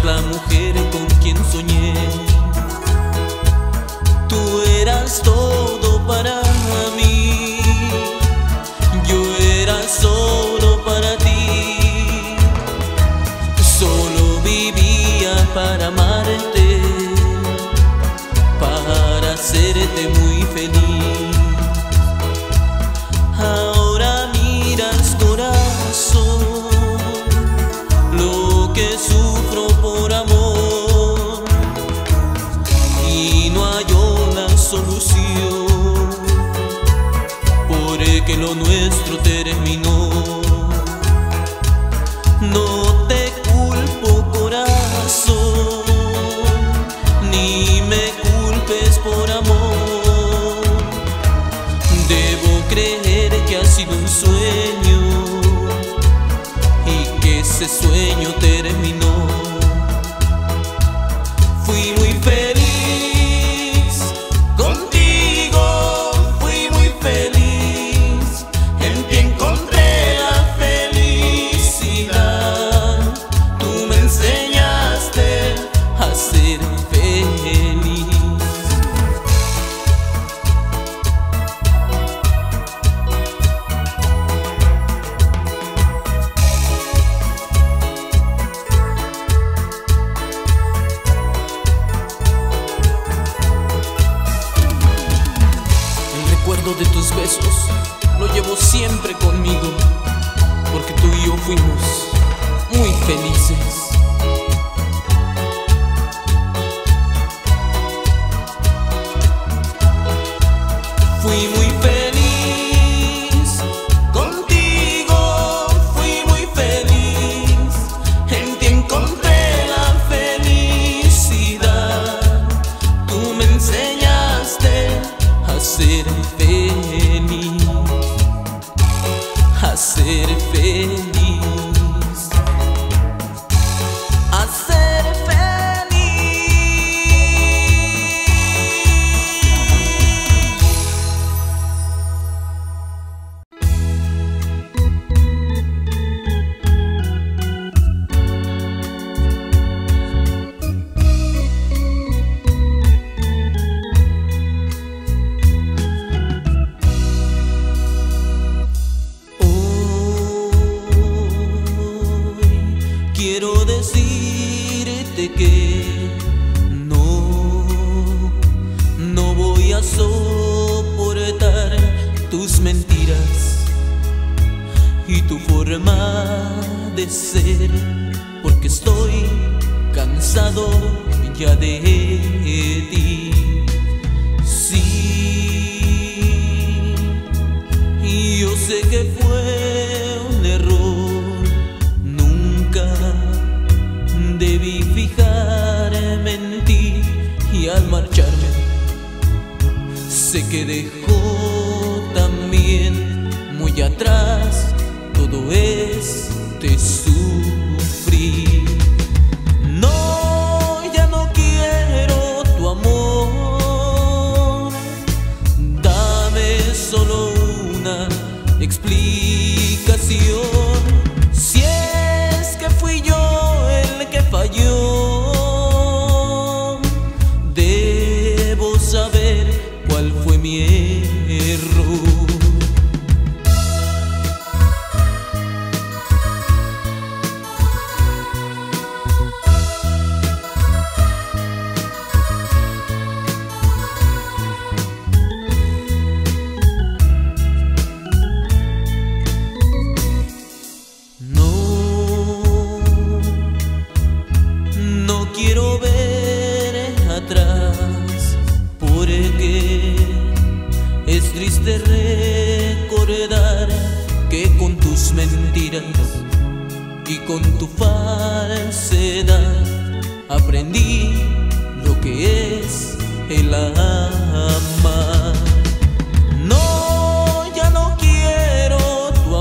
la mujer con quien soñé. Tú eras todo para mí, yo era solo para ti. Solo vivía para amarte, para hacerte muy feliz. Ahora miras, corazón, lo que sufro por amor, y no hallo la solución, porque lo nuestro terminó. No te culpo, corazón, ni me culpes por amor. Debo creer que ha sido un sueño y que ese sueño terminó. Fui muy feliz contigo, fui muy feliz. En ti encontré la felicidad. Tú me enseñaste a ser feliz. El recuerdo de tus besos lo llevo siempre conmigo, porque tú y yo fuimos muy felices. Fui muy feliz contigo, fui muy feliz. En ti encontré la felicidad. Tú me enseñaste a ser feliz, a ser feliz, a ser quiero decirte que no voy a soportar tus mentiras y tu forma de ser, porque estoy cansado ya de ti. Sí, y yo sé que fue un error. Debí fijarme en ti, y al marcharme sé que dejó también muy atrás todo este sufrir. No, ya no quiero tu amor. Dame solo una explicación. Si es que fui yo el que falló, debo saber cuál fue mi error. No quiero ver atrás, porque es triste recordar que con tus mentiras y con tu falsedad aprendí lo que es el amar. No, ya no quiero tu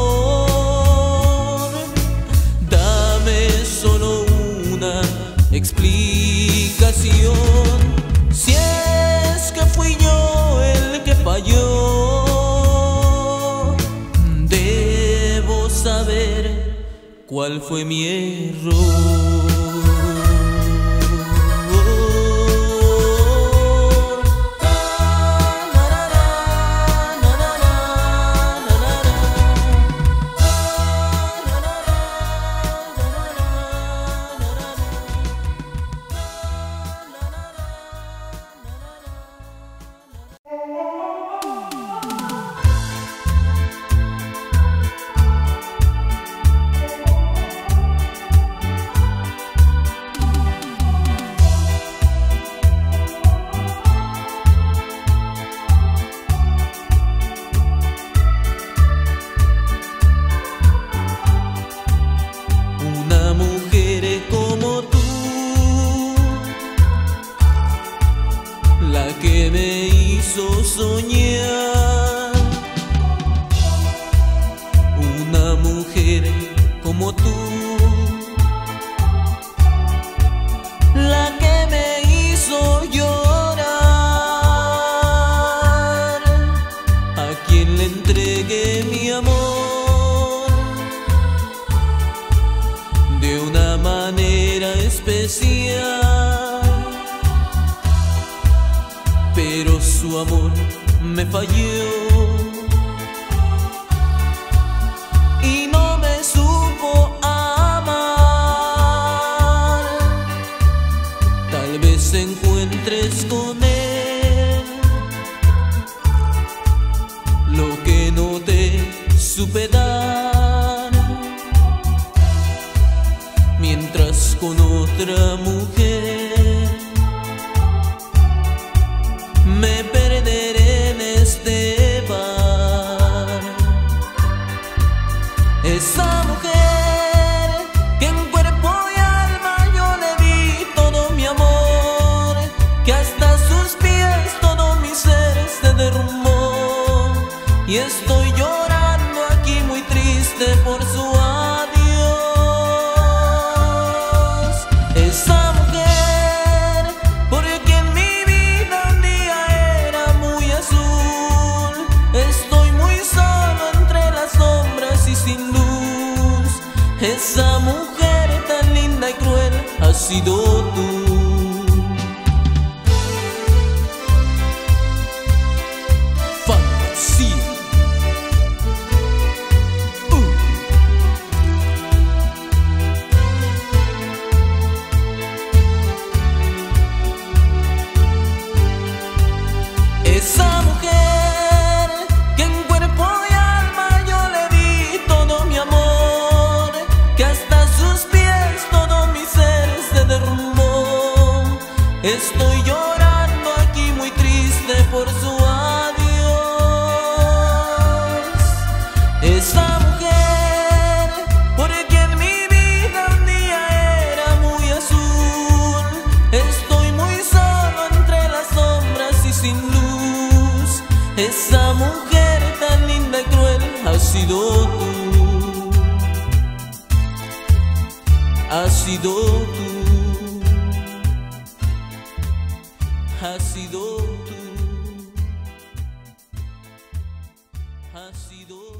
amor. Dame solo una explicación. Si es que fui yo el que falló, debo saber cuál fue mi error. soñar una mujer como tú, la que me hizo llorar, a quien le entregué mi amor de una manera especial, pero su amor me falló y no me supo amar. Tal vez encuentres con él lo que no te supe dar, mientras con otra mujer me perderé en este bar. Esa mujer que en cuerpo y alma yo le di todo mi amor, que hasta sus pies todo mi ser se derrumbó, y estoy llorando aquí muy triste por su adiós. Esa mujer por quien mi vida un día era muy azul, estoy muy solo entre las sombras y sin luz. Esa mujer tan linda y cruel has sido tú. Fantasía. Esa mujer que en cuerpo y alma yo le di todo mi amor, que hasta sus pies todo mi ser se derrumbó, estoy llorando aquí muy triste por su adiós. Esa mujer por quien mi vida un día era muy azul, estoy muy solo entre las sombras y sin luz. Esa mujer tan linda y cruel has sido tú, has sido tú, has sido tú, has sido tú.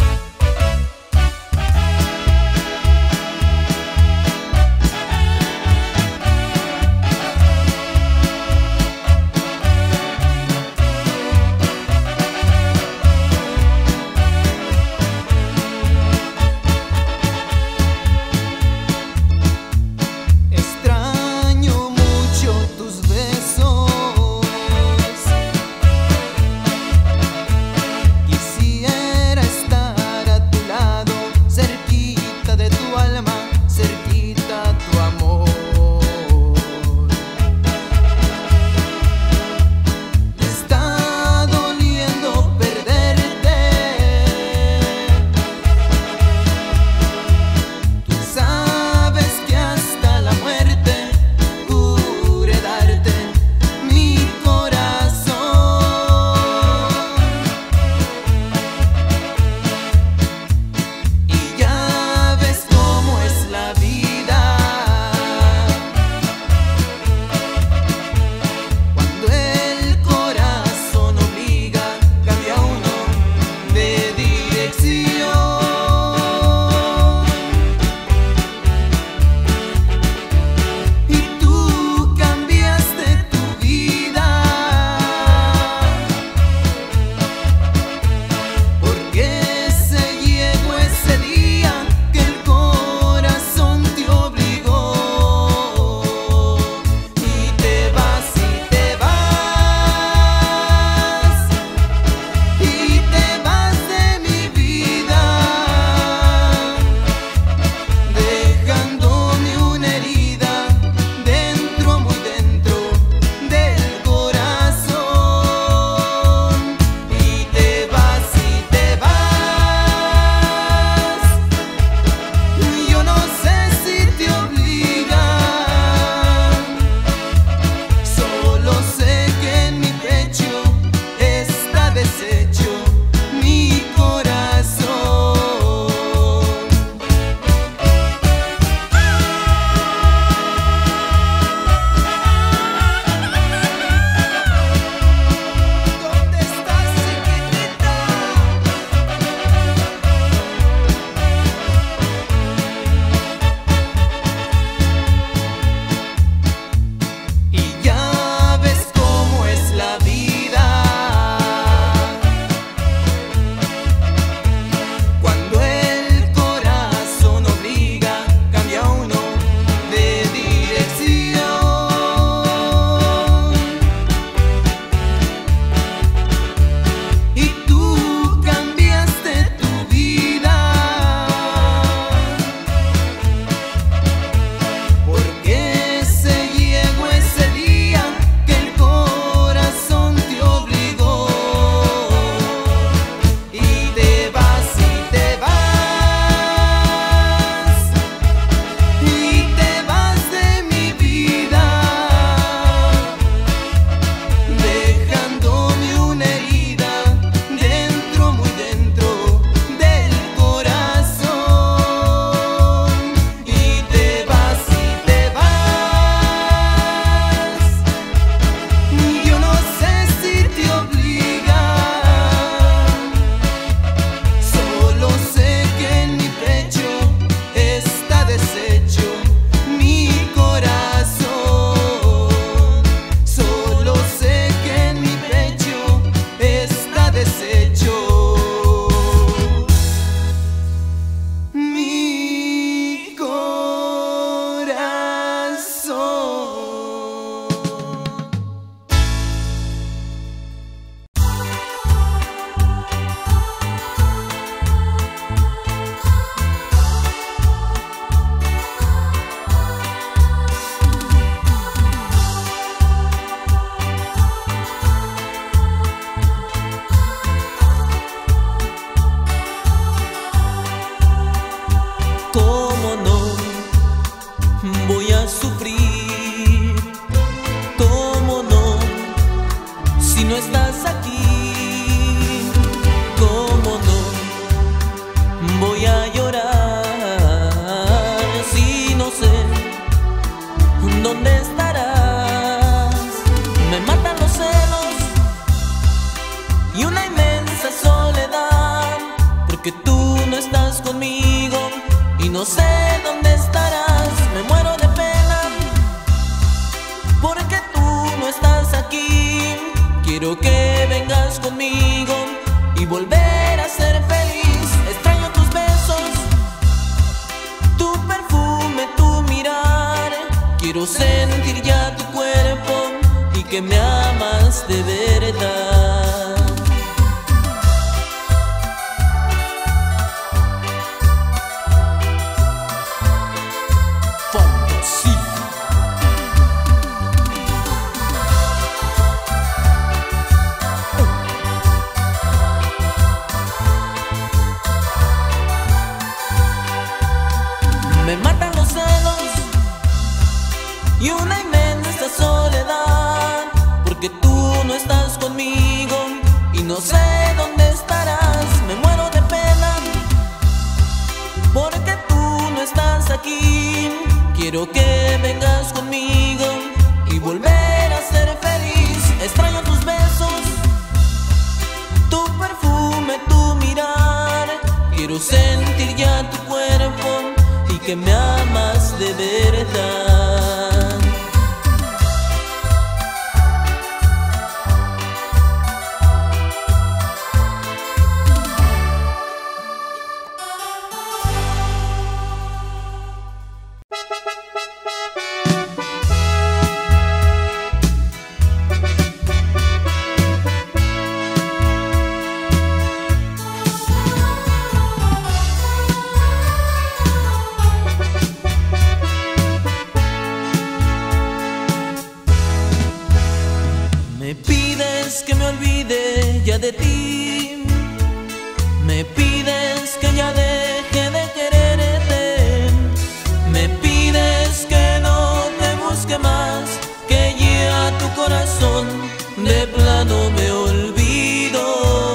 Extraño mucho tus besos, quisiera Quiero que vengas conmigo y volver a ser feliz. Extraño tus besos, tu perfume, tu mirar. Quiero sentir ya tu cuerpo y que me amas de verdad. Me matan los celos y una inmensa soledad, porque tú no estás conmigo y no sé dónde estarás. Me muero de pena porque tú no estás aquí. Quiero que vengas conmigo y volver a ser feliz. Extraño tus besos, tu perfume, tu mirar. Quiero sentir ya tu cuerpo y que me amas de verdad. Me pides que me olvide ya de ti, me pides que ya deje de quererte, me pides que no te busque más, que ya tu corazón de plano me olvido.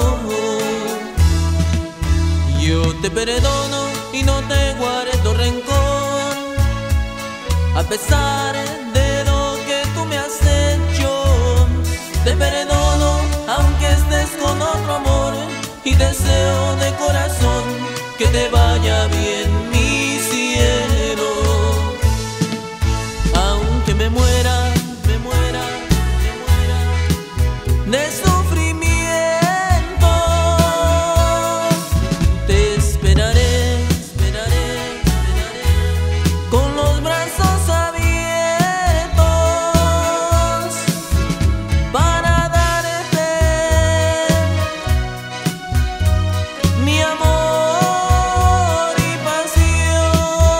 Yo te perdono y no te guardo rencor, a pesar de lo que tú me has hecho. Te perdono aunque estés con otro amor y deseo de corazón que te vaya bien, mi cielo. Aunque me muera de sufrimiento, te esperaré con los brazos abiertos para darte mi amor y pasión.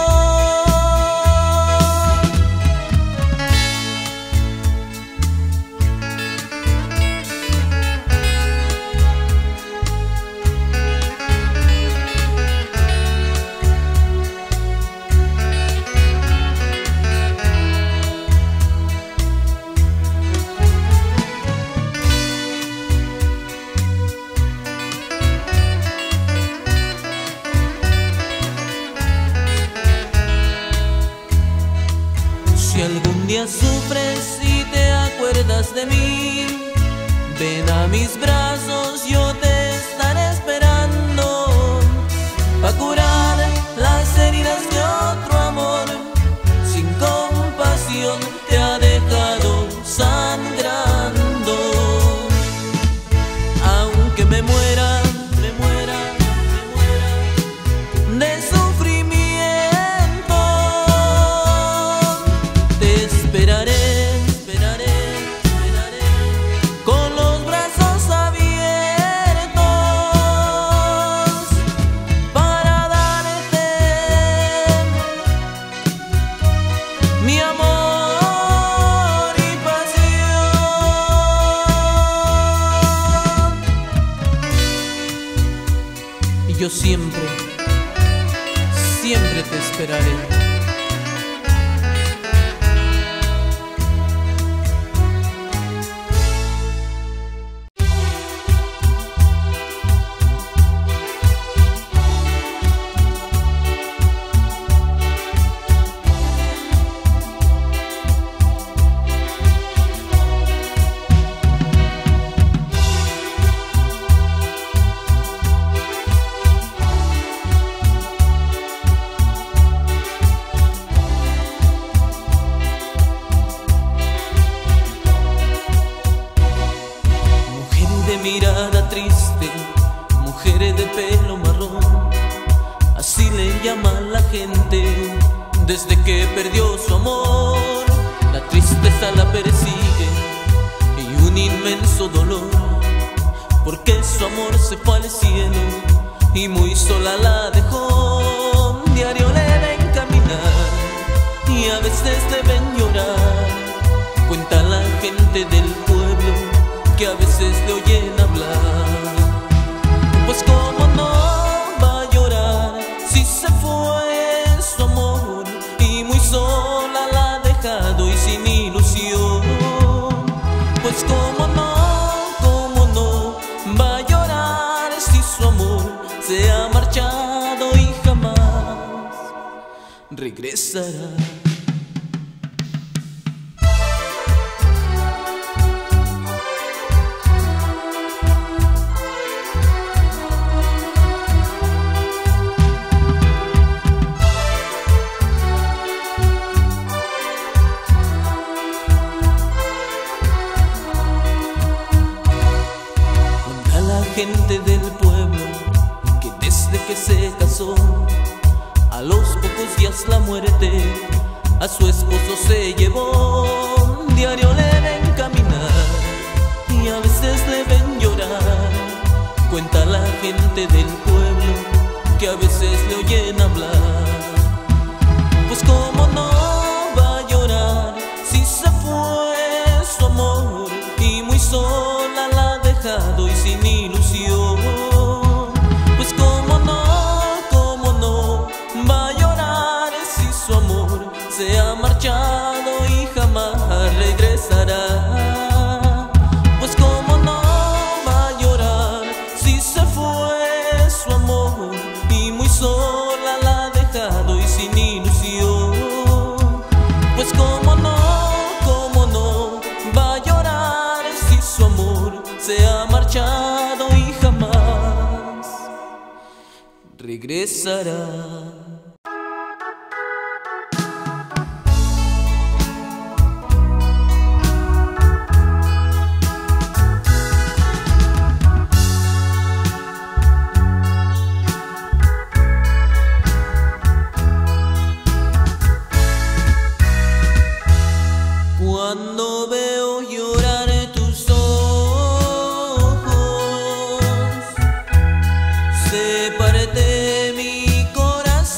Si algún día sufres y te acuerdas de mí, ven a mis brazos, yo te estaré esperando, pa' curar las heridas de otro amor, sin compasión te ha dejado sangrando. Aunque me muera de sufrimiento, te esperaré con los brazos abiertos para darte mi amor y pasión. Y yo siempre te esperaré. desde que perdió su amor, la tristeza la persigue y un inmenso dolor, porque su amor se fue al cielo y muy sola la dejó. Diario le ven caminar y a veces le ven llorar. Cuenta la gente del pueblo que a veces le oyen hablar. Pues cómo no va a llorar si se fue su amor y muy sola la ha dejado y sin ilusión. Pues cómo no va a llorar si su amor se ha marchado y jamás regresará. Gente del pueblo que desde que se casó, a los pocos días la muerte a su esposo se llevó. Diario le ven caminar y a veces le ven llorar. Cuenta la gente del pueblo que a veces le oyen hablar. Pues cómo no va a llorar si se fue su amor y muy sola la ha dejado y sin ilusión. Pues cómo no va a llorar si su amor se ha marchado y jamás regresará. Pues cómo no va a llorar si se fue su amor y muy sola la ha dejado y sin ilusión. Pues cómo no va a llorar si su amor se ha marchado y jamás regresará. Cuando veo llorar tus ojos, se parte mi corazón.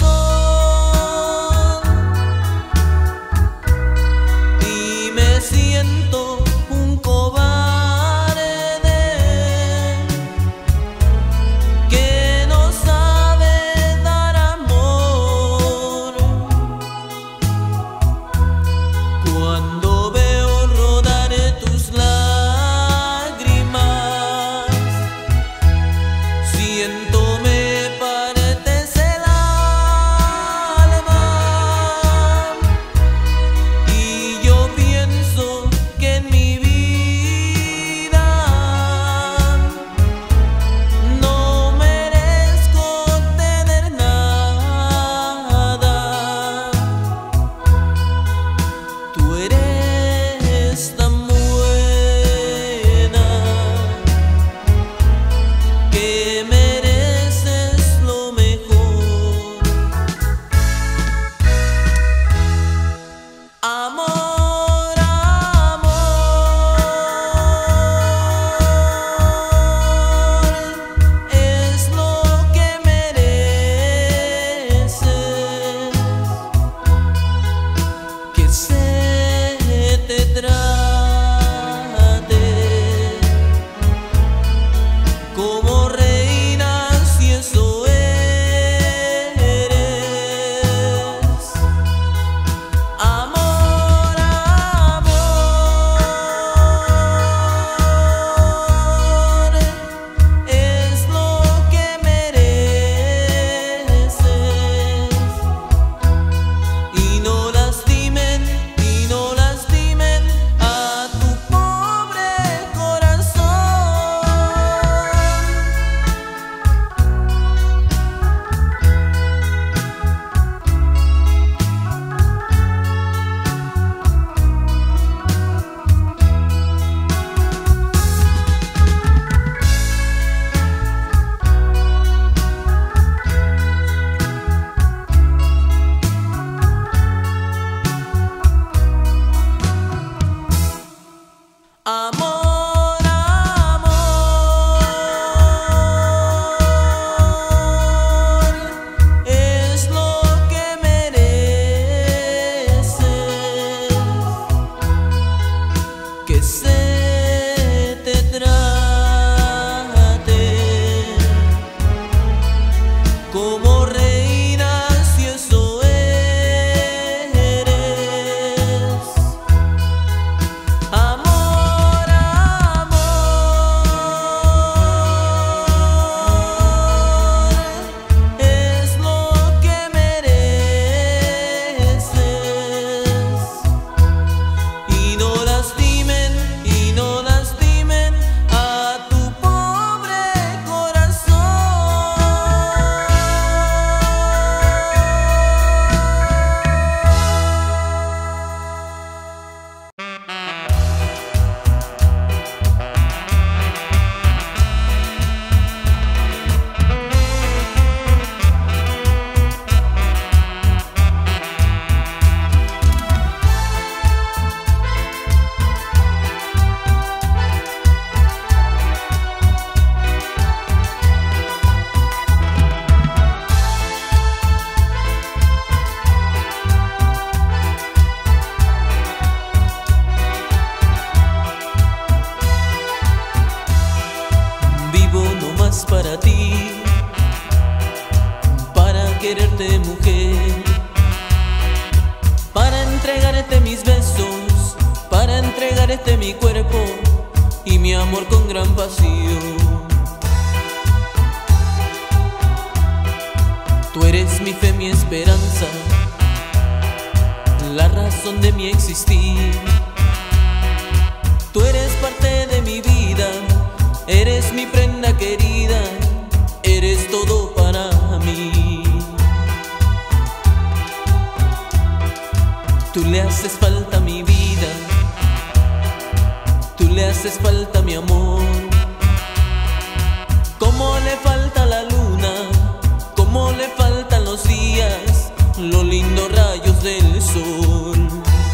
eres de mi cuerpo y mi amor con gran pasión. Tú eres mi fe, mi esperanza, la razón de mi existir. Tú eres parte de mi vida, eres mi prenda querida, eres todo para mí. Tú le haces falta a mi vida, tú le haces falta a mi amor. Como le falta la luna, como le faltan los días, los lindos rayos del sol.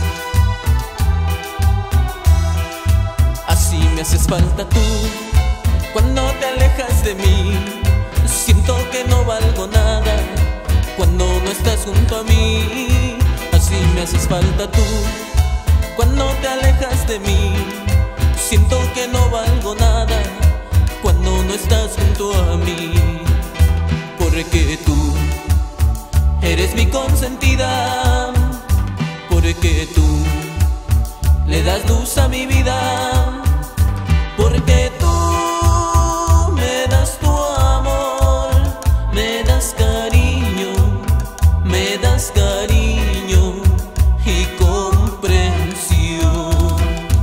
Así me haces falta tú, cuando te alejas de mí. Siento que no valgo nada cuando no estás junto a mí. Así me haces falta tú, cuando te alejas de mí. Siento que no valgo nada cuando no estás junto a mí. Porque tú eres mi consentida, porque tú le das luz a mi vida, porque tú me das tu amor, me das cariño, me das cariño y comprensión.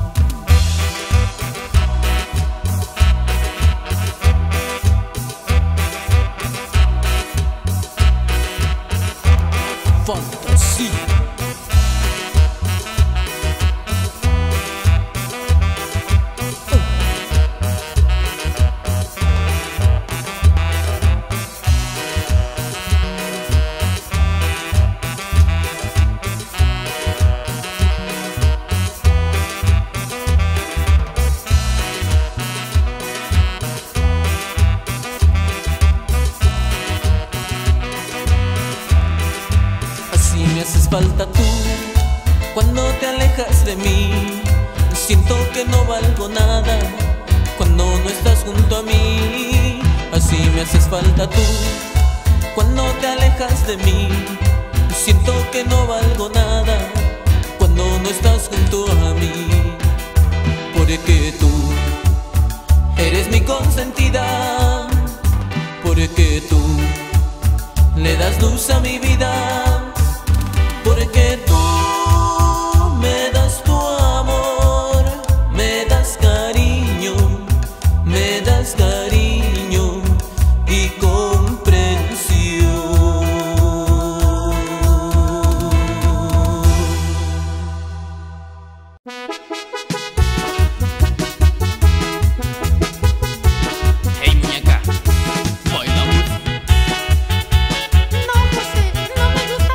Fantasía. Me haces falta tú, cuando te alejas de mí. Siento que no valgo nada cuando no estás junto a mí. Así me haces falta tú, cuando te alejas de mí. Siento que no valgo nada cuando no estás junto a mí. Porque tú eres mi consentida, porque tú le das luz a mi vida, porque tú me das tu amor, me das cariño, me das cariño y comprensión. Hey muñeca, bailamos. No, José, no me gusta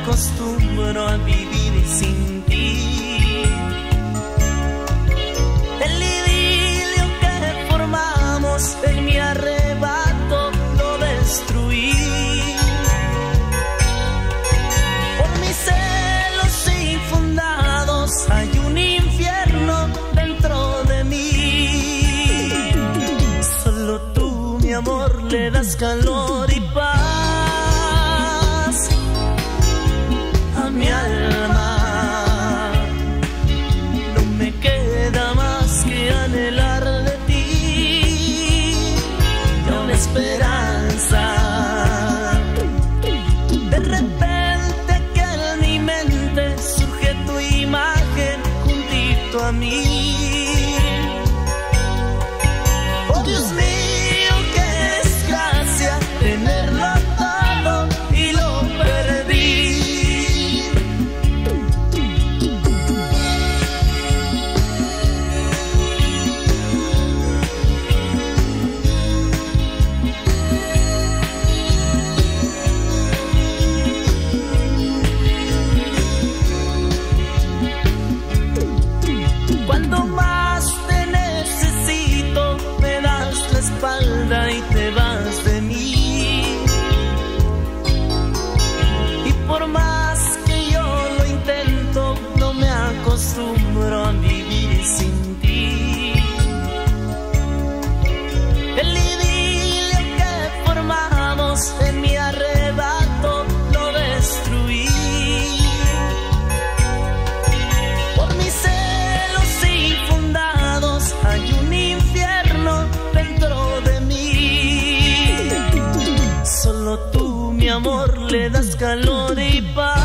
acostumbro a vivir sin ti. El idilio que formamos en mi arrebato lo destruí. Por mis celos infundados hay un infierno dentro de mí. Solo tú, mi amor, le das calor y paz a mi alma. No me queda más que anhelar de ti y una esperanza. De repente que en mi mente surge tu imagen juntito a mí. Oh Dios mío, qué desgracia tenerlo todo y lo perdí. Cuando más te necesito, me das la espalda y te vas de mí. Y por más que yo lo intento, no me acostumbro a vivir sin ti. El idilio que formamos en mi arrebato lo destruí. Por mis celos infundados hay un infierno dentro de mí. Solo tú, mi amor, le das calor y paz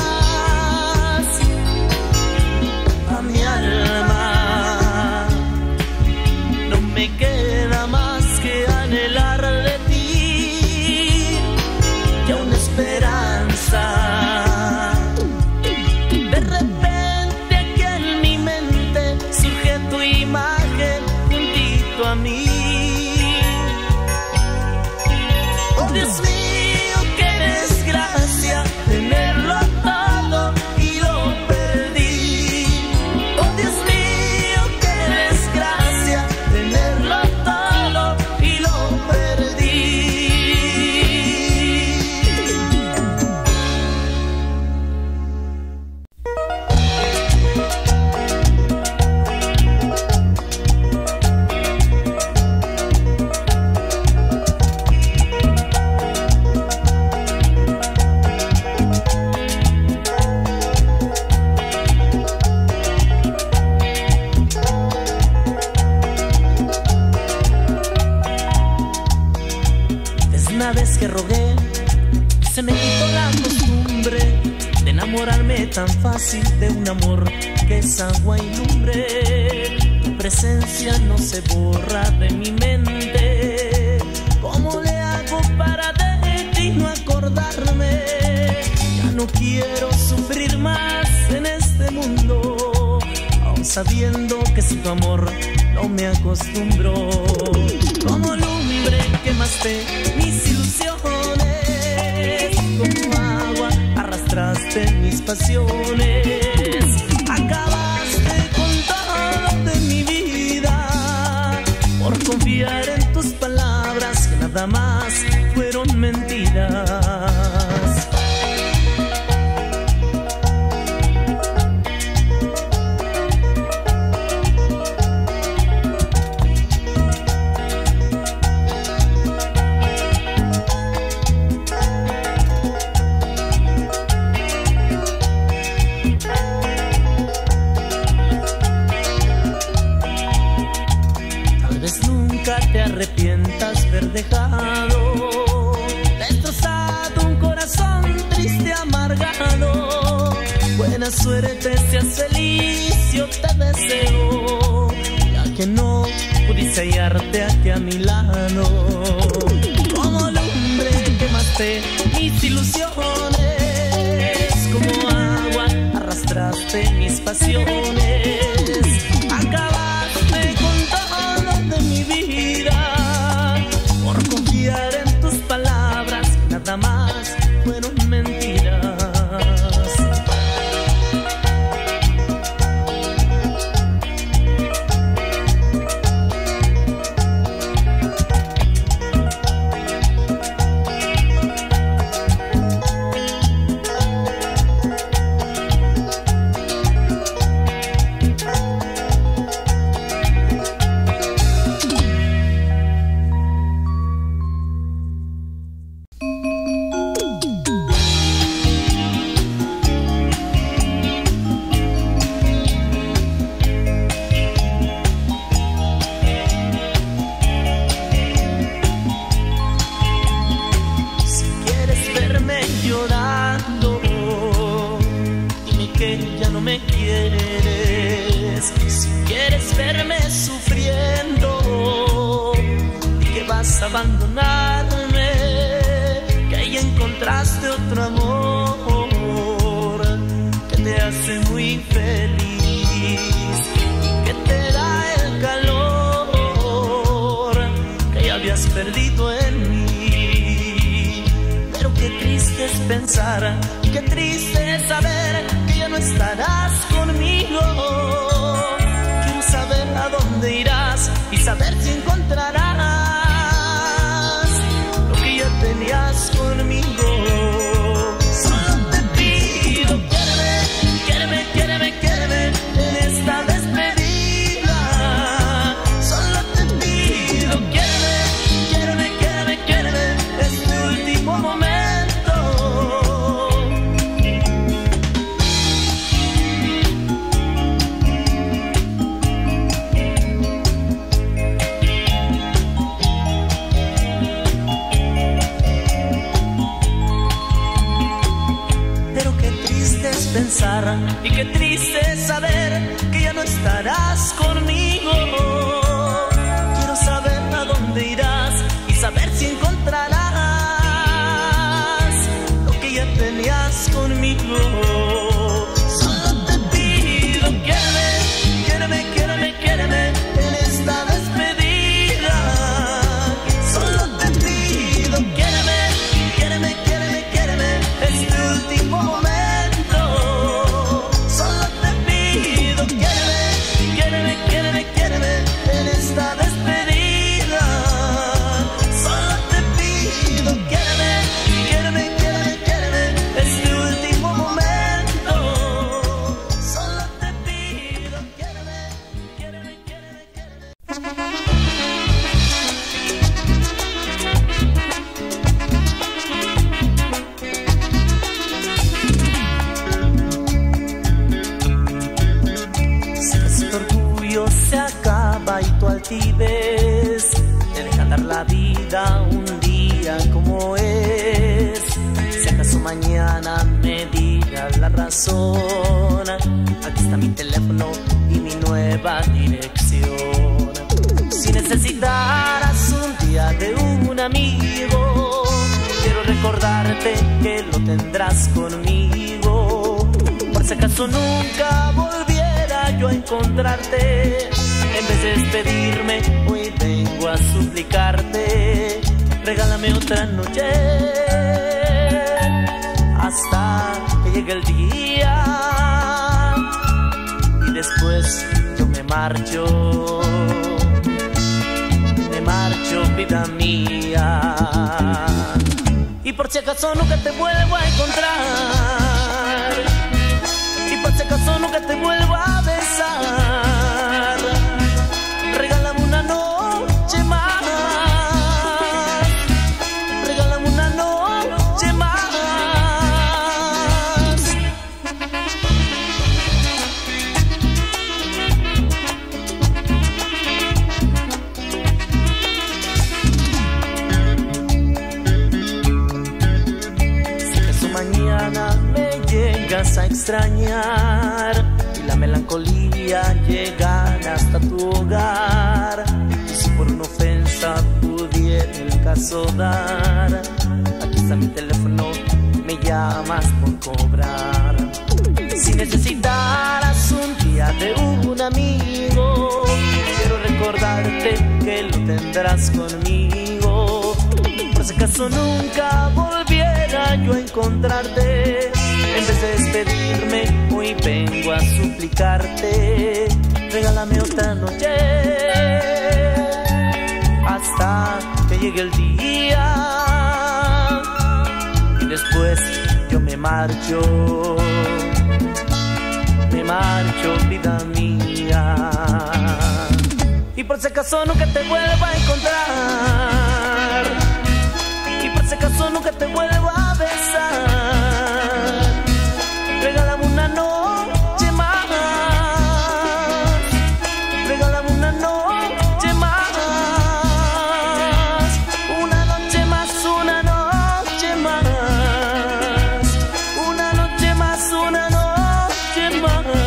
a mi alma. No me queda más que anhelar de ti y una esperanza. De repente aquí en mi mente surge tu imagen juntito a mí. Oh Dios mío, qué desgracia tenerlo todo y lo perdí. Oh Dios mío, qué desgracia tenerlo todo y lo perdí. Desde una vez que rogué, se me quitó la costumbre de enamorarme tan fácil de un amor que es agua y lumbre. Tu presencia no se borra de mi mente. ¿Cómo le hago para de ti no acordarme? Ya no quiero sufrir más en este mundo, aun sabiendo que sin tu amor no me acostumbro. Como lumbre quemaste mis ilusiones, como agua arrastraste mis pasiones. Acabaste con todo de mi vida por confiar en tus palabras que nada más fueron mentiras. Te arrepientas ver dejado, destrozado un corazón triste, amargado. Buena suerte, seas feliz, yo te deseo, ya que no pudiste hallarte aquí a mi lado. Como lumbre quemaste mis ilusiones, como agua arrastraste mis pasiones. Acabaste con todo de mi vida por confiar en tus palabras que nada más fueron mentiras. no me quieres, si quieres verme sufriendo y que vas a abandonarme, que ahí encontraste otro amor que te hace muy feliz, que te da el calor que ya habías perdido en mí. Pero qué triste es pensar, qué triste es saber que ya no estarás conmigo. Quiero saber a dónde irás y saber si encontrarás lo que ya tenías conmigo. Solo te pido, quiéreme, quiéreme, quiéreme, quiéreme en esta despedida. Solo te pido, quiéreme, quiéreme, quiéreme, quiéreme, es tu último momento. Pensar, y qué triste es saber que ya no estarás conmigo. Quiero saber a dónde irás y saber si encontrarás lo que ya tenías conmigo. Solo te pido, quiéreme, quiéreme, quiéreme, quiéreme en esta despedida. Solo te pido, quiéreme, quiéreme, quiéreme, quiéreme, es tu último momento. Te dejan dar la vida un día como es. Si acaso mañana me digas la razón, aquí está mi teléfono y mi nueva dirección. Si necesitaras un día de un amigo, quiero recordarte que lo tendrás conmigo. Por si acaso nunca volviera yo a encontrarte, en vez de despedirme, hoy vengo a suplicarte. Regálame otra noche hasta que llegue el día, y después yo me marcho, vida mía. Y por si acaso nunca te vuelvo a encontrar, y por si acaso nunca te vuelvo a besar, regálame una noche más, regálame una noche más. Si acaso mañana me llegas a extrañar y la melancolía llegar hasta tu hogar, y si por una ofensa pudiera el caso dar, aquí está mi teléfono, me llamas por cobrar. Si necesitaras un día de un amigo, quiero recordarte que lo tendrás conmigo. Por si acaso nunca volviera yo a encontrarte, en vez de despedirme, hoy vengo a suplicarte. Regálame otra noche hasta que llegue el día, y después yo me marcho, vida mía. Y por si acaso nunca te vuelvo a encontrar, y por si acaso nunca te vuelvo a besar, regálame una noche más, regálame una noche más, una noche más, una noche más, una noche más, una noche más.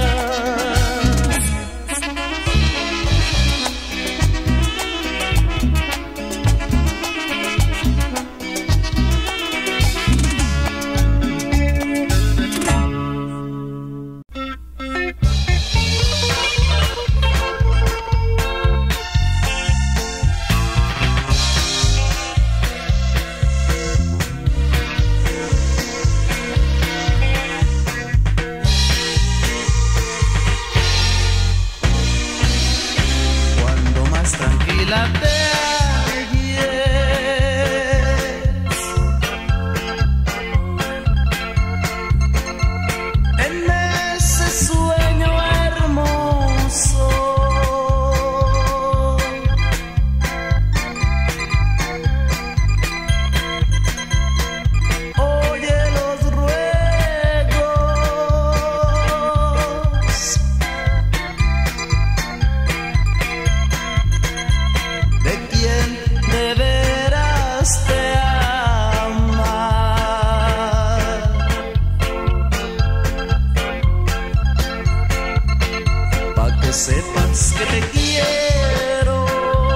sepas que te quiero.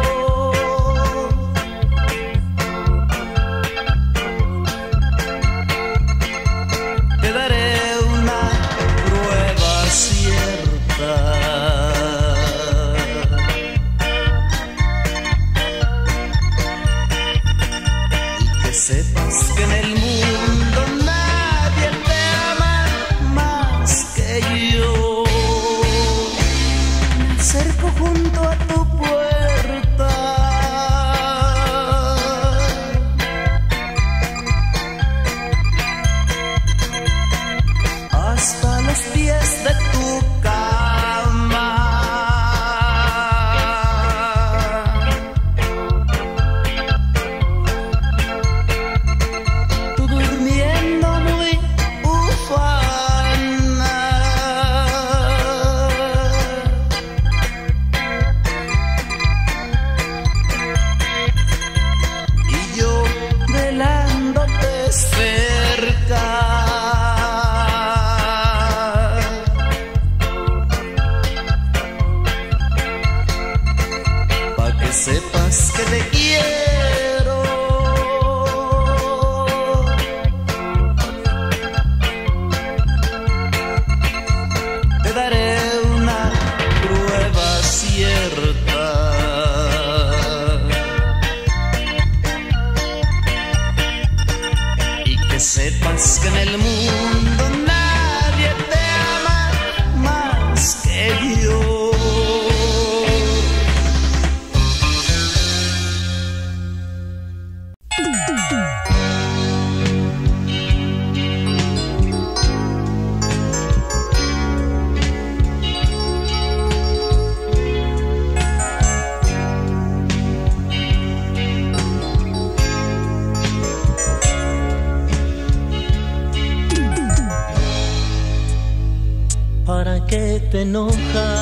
Te daré una prueba cierta y que sepas que en el mundo nadie te ama más que yo. Me acerco junto a tu puerta hasta los pies de tu cama. Tú durmiendo muy ufana y yo velándote cerca. Pa' que sepas que te quiero. Te daré una prueba cierta y que sepas que en el mundo nadie te ama más que yo. ¿Para qué te enojas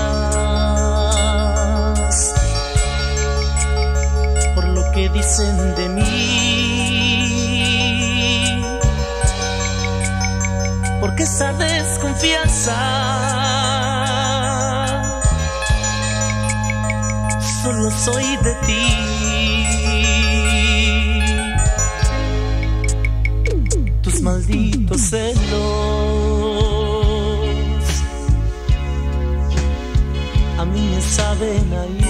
por lo que dicen de mí? Porque esa desconfianza solo soy de ti. Tus malditos celos a mí me saben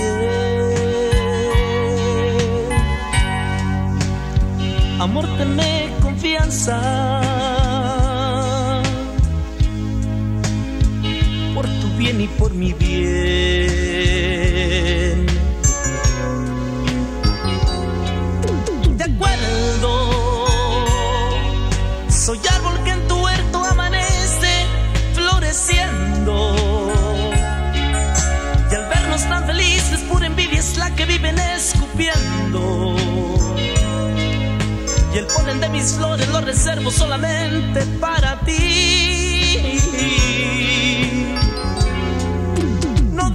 ayer. Amor, tenme confianza por tu bien y por mi bien. De acuerdo, soy árbol que en tu huerto amanece floreciendo. Tan felices, pura envidia es la que viven escupiendo. Y el polen de mis flores lo reservo solamente para ti. No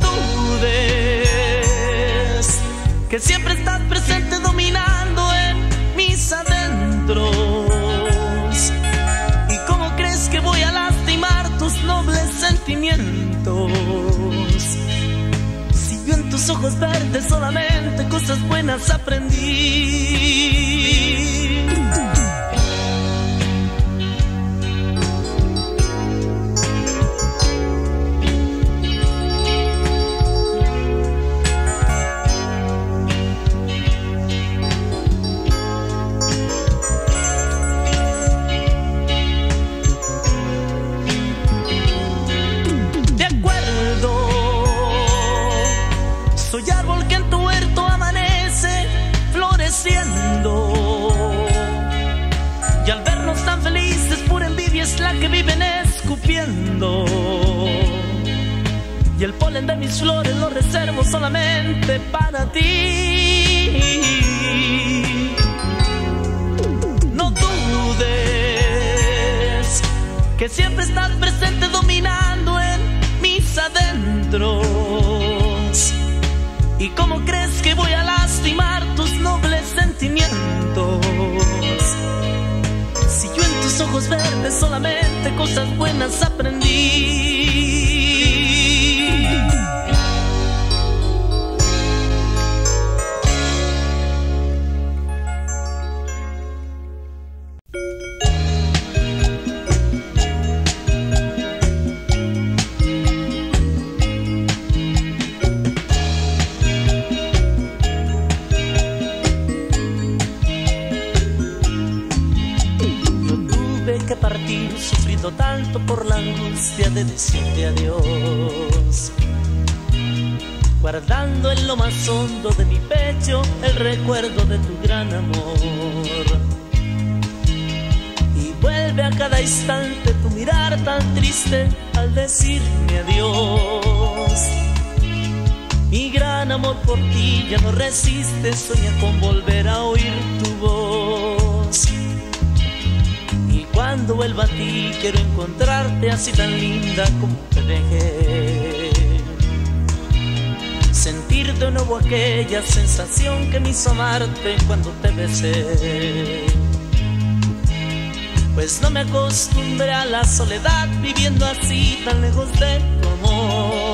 dudes que siempre estás presente dominando en mis adentros. ¿Y cómo crees que voy a lastimar tus nobles sentimientos? En tus ojos verdes solamente cosas buenas aprendí. De acuerdo, soy árbol que en tu huerto amanece floreciendo. Y al vernos tan felices, pura envidia es la que viven escupiendo. Y el polen de mis flores lo reservo solamente para ti. No dudes que siempre estás presente dominando en mis adentros. ¿Y cómo crees que voy a lastimar tus nobles sentimientos? Si yo en tus ojos verdes solamente cosas buenas aprendí. sufrido tanto por la angustia de decirte adiós, guardando en lo más hondo de mi pecho el recuerdo de tu gran amor. Y vuelve a cada instante tu mirar tan triste al decirme adiós. Mi gran amor por ti ya no resiste, sueña con volver a oír tu voz. Y cuando vuelva a ti quiero encontrarte así tan linda como te dejé. Sentir de nuevo aquella sensación que me hizo amarte cuando te besé. Pues no me acostumbré a la soledad viviendo así tan lejos de tu amor.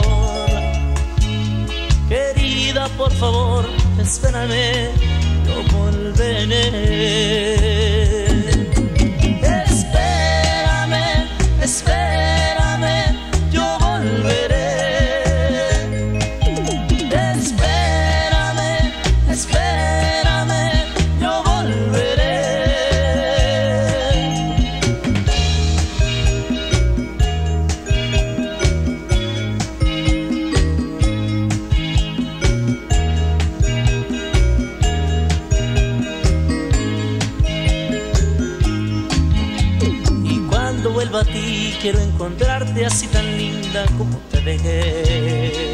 Querida, por favor, espérame, yo volveré. Espérame, espérame, yo volveré. Espérame, espérame, yo volveré. Vuelvo a ti, quiero encontrarte así tan linda como te dejé.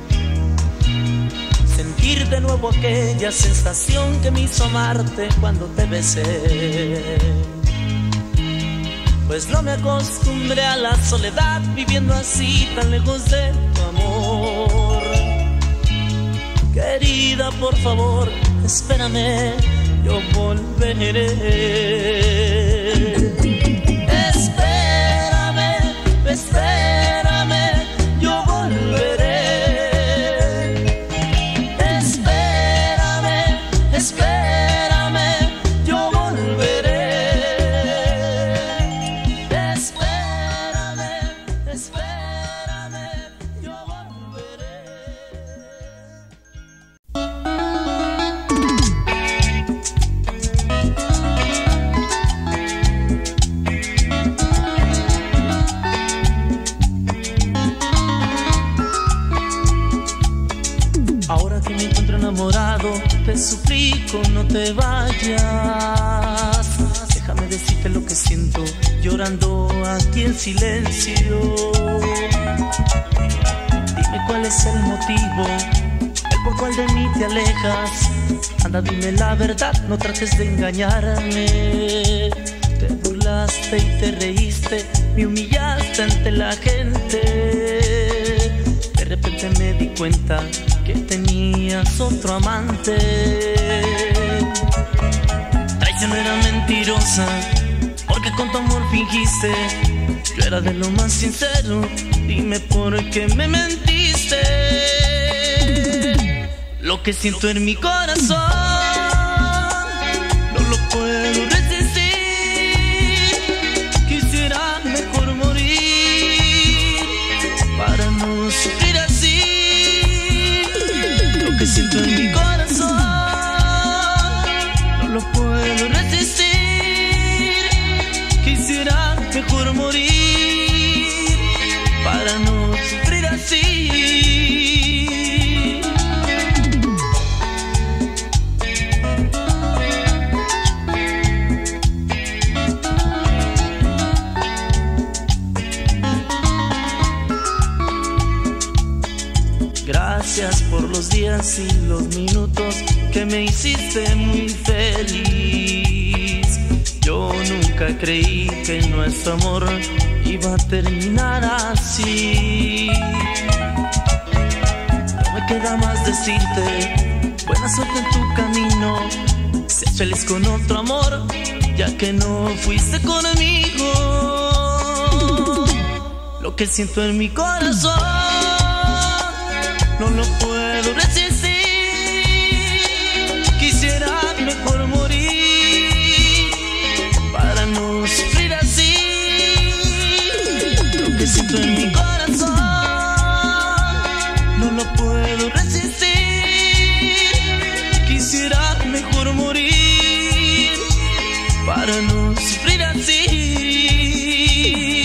Sentir de nuevo aquella sensación que me hizo amarte cuando te besé. Pues no me acostumbré a la soledad viviendo así tan lejos de tu amor. Querida, por favor, espérame, yo volveré. Espérame, yo volveré. Espérame, espérame, yo volveré. Espérame, espérame, yo volveré. Ahora que me encuentro enamorado, te suplico no te vayas. Déjame decirte lo que siento, llorando aquí en silencio. Dime cuál es el motivo, el por cual de mí te alejas. Anda, dime la verdad, no trates de engañarme. Te burlaste y te reíste, me humillaste ante la gente. De repente me di cuenta que tenías otro amante. Traicionera mentirosa, porque con tu amor fingiste. Yo era de lo más sincero, dime por qué me mentiste. Lo que siento en mi corazón no lo puedo resistir. Quisiera mejor morir para no sufrir así. Lo que siento en mi corazón no lo puedo resistir. Quisiera mejor morir para no sufrir así. Gracias por los días y los minutos que me hiciste muy feliz. Yo nunca creí que nuestro amor iba a terminar así. No me queda más decirte, buena suerte en tu camino. Sé feliz con otro amor, ya que no fuiste conmigo. Lo que siento en mi corazón no lo puedo resistir. Quisiera mejor morir para no sufrir así. Lo que siento en mi corazón no lo puedo resistir. Quisiera mejor morir para no sufrir así.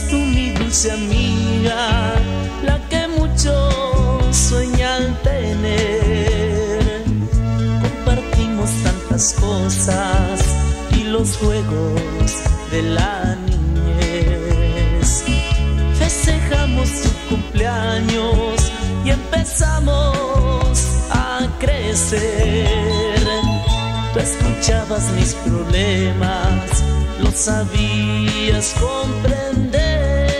tú mi dulce amiga, la que muchos sueñan tener. Compartimos tantas cosas y los juegos de la niñez. Festejamos tu cumpleaños y empezamos a crecer. Tú escuchabas mis problemas, lo sabías comprender.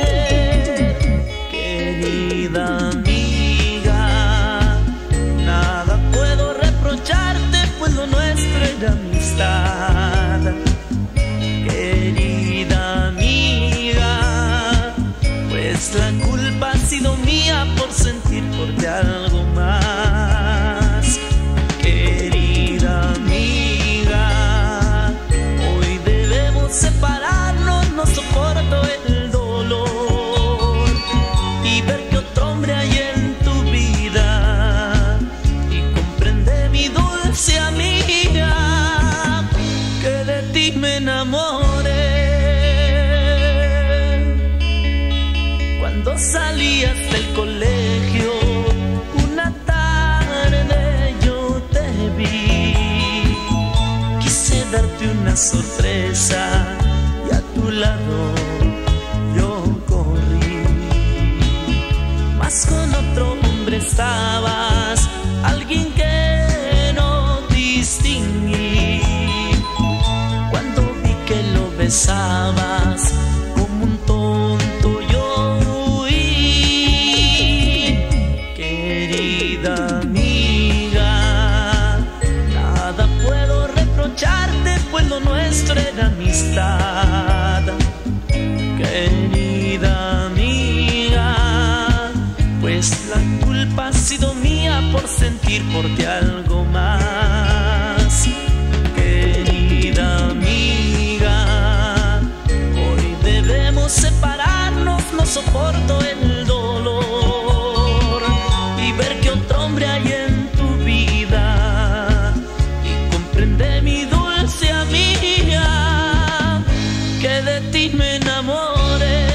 Querida amiga, nada puedo reprocharte, pues lo nuestro era amistad. Querida amiga, pues la culpa ha sido mía por sentir por ti algo más. Querida amiga, hoy debemos separarnos, no soporto el dolor y ver que otro hombre hay en tu vida y comprende mi dulce amiga que de ti me enamoré. Cuando salías del colegio una tarde yo te vi, quise darte una sorpresa y a tu lado yo corrí. Mas con otro hombre estabas, alguien que no distinguí. Cuando vi que lo besabas como un tonto yo huí. Querida amiga, nada puedo reprocharte, pues lo nuestro era amistad. Querida amiga, pues la culpa ha sido mía por sentir por ti algo más. Querida amiga, hoy debemos separarnos, no soporto el dolor y ver que otro hombre hay en tu vida y comprende mi dulce amiga que de ti me enamoré.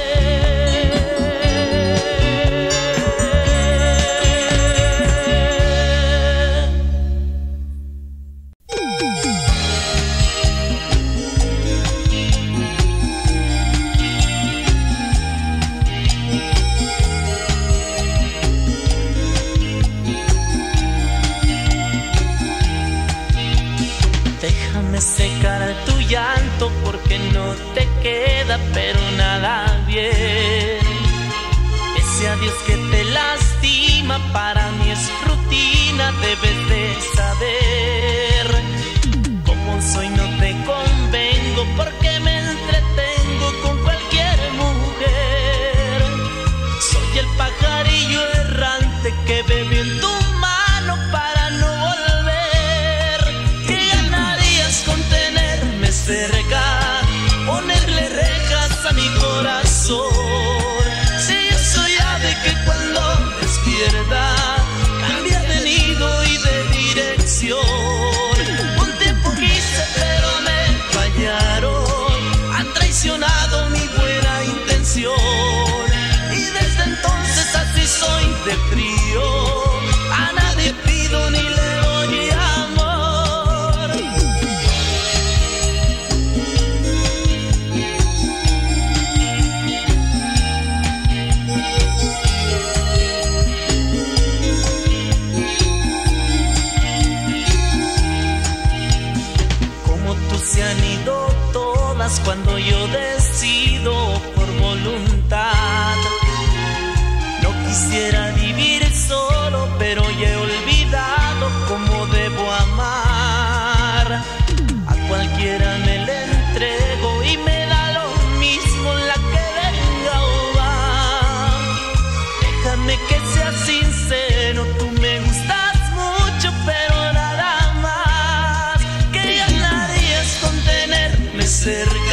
Déjame secar tu llanto porque no te queda pero nada bien. Pese a Dios que te lastima, para mí es rutina, debes de saber. Como soy no te convengo porque me entretengo con cualquier mujer. Soy el pajarillo errante que bebe en tu mano para no volver. ¿Qué ganarías con tenerme cerca? Ponerle rejas a mi corazón. Si yo soy ave que cuando despierta cambia de nido y de dirección. Un tiempo quise pero me fallaron, han traicionado mi buena intención y desde entonces así soy de frío, a nadie pido ni le doy amor. Como tú se han ido todas cuando yo decido por voluntad. No quisiera vivir solo, pero ya he olvidado cómo debo amar. A cualquiera me le entrego y me da lo mismo la que venga o va. Déjame que sea sincero, tú me gustas mucho, pero nada más. ¿Qué ganarías con tenerme cerca?